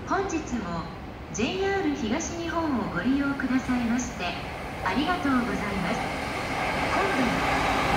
本日も JR 東日本をご利用くださいましてありがとうございます。本日